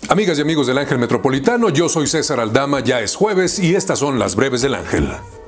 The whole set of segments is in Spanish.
Amigas y amigos del Ángel Metropolitano, yo soy César Aldama, ya es jueves y estas son las breves del Ángel.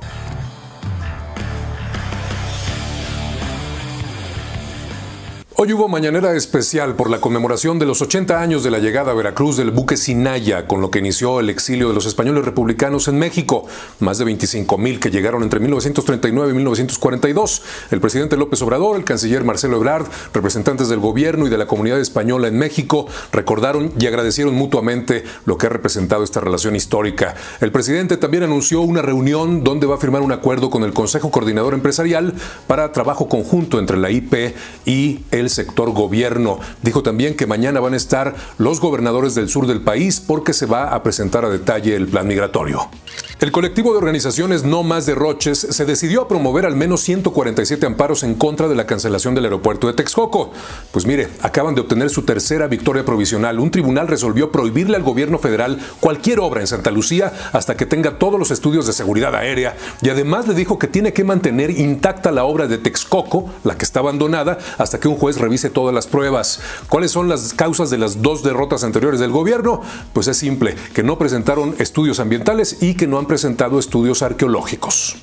Hoy hubo mañanera especial por la conmemoración de los 80 años de la llegada a Veracruz del buque Sinaya, con lo que inició el exilio de los españoles republicanos en México. Más de 25,000 que llegaron entre 1939 y 1942. El presidente López Obrador, el canciller Marcelo Ebrard, representantes del gobierno y de la comunidad española en México recordaron y agradecieron mutuamente lo que ha representado esta relación histórica. El presidente también anunció una reunión donde va a firmar un acuerdo con el Consejo Coordinador Empresarial para trabajo conjunto entre la IP y el sector gobierno. Dijo también que mañana van a estar los gobernadores del sur del país porque se va a presentar a detalle el plan migratorio. El colectivo de organizaciones No Más Derroches se decidió a promover al menos 147 amparos en contra de la cancelación del aeropuerto de Texcoco. Pues mire, acaban de obtener su tercera victoria provisional. Un tribunal resolvió prohibirle al gobierno federal cualquier obra en Santa Lucía hasta que tenga todos los estudios de seguridad aérea, y además le dijo que tiene que mantener intacta la obra de Texcoco, la que está abandonada, hasta que un juez revise todas las pruebas. ¿Cuáles son las causas de las dos derrotas anteriores del gobierno? Pues es simple, que no presentaron estudios ambientales y que no han presentado estudios arqueológicos.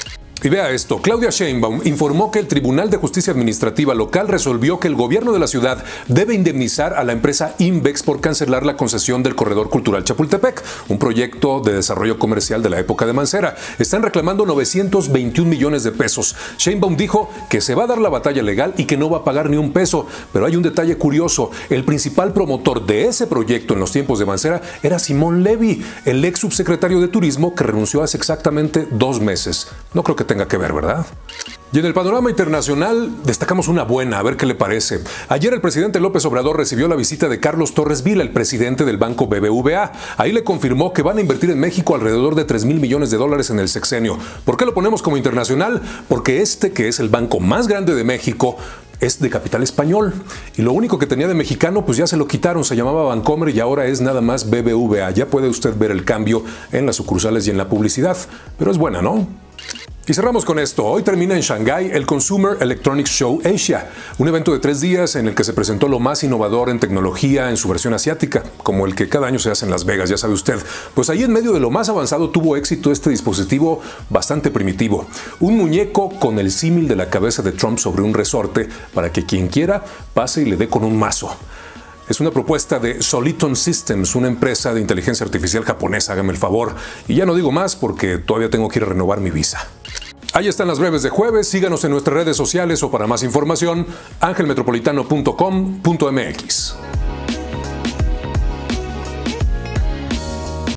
Y vea esto, Claudia Sheinbaum informó que el Tribunal de Justicia Administrativa local resolvió que el gobierno de la ciudad debe indemnizar a la empresa Invex por cancelar la concesión del Corredor Cultural Chapultepec, un proyecto de desarrollo comercial de la época de Mancera. Están reclamando 921 millones de pesos. Sheinbaum dijo que se va a dar la batalla legal y que no va a pagar ni un peso, pero hay un detalle curioso. El principal promotor de ese proyecto en los tiempos de Mancera era Simón Levy, el ex subsecretario de Turismo que renunció hace exactamente 2 meses. No creo que tenga que ver, ¿verdad? Y en el panorama internacional destacamos una buena, a ver qué le parece. Ayer el presidente López Obrador recibió la visita de Carlos Torres Vila, el presidente del banco BBVA. Ahí le confirmó que van a invertir en México alrededor de 3,000 millones de dólares en el sexenio. ¿Por qué lo ponemos como internacional? Porque este, que es el banco más grande de México, es de capital español. Y lo único que tenía de mexicano, pues ya se lo quitaron, se llamaba Bancomer y ahora es nada más BBVA. Ya puede usted ver el cambio en las sucursales y en la publicidad. Pero es buena, ¿no? Y cerramos con esto. Hoy termina en Shanghái el Consumer Electronics Show Asia, un evento de 3 días en el que se presentó lo más innovador en tecnología en su versión asiática, como el que cada año se hace en Las Vegas, ya sabe usted. Pues ahí en medio de lo más avanzado tuvo éxito este dispositivo bastante primitivo. Un muñeco con el símil de la cabeza de Trump sobre un resorte para que quien quiera pase y le dé con un mazo. Es una propuesta de Soliton Systems, una empresa de inteligencia artificial japonesa, hágame el favor. Y ya no digo más porque todavía tengo que ir a renovar mi visa. Ahí están las breves de jueves, síganos en nuestras redes sociales o para más información, angelmetropolitano.com.mx.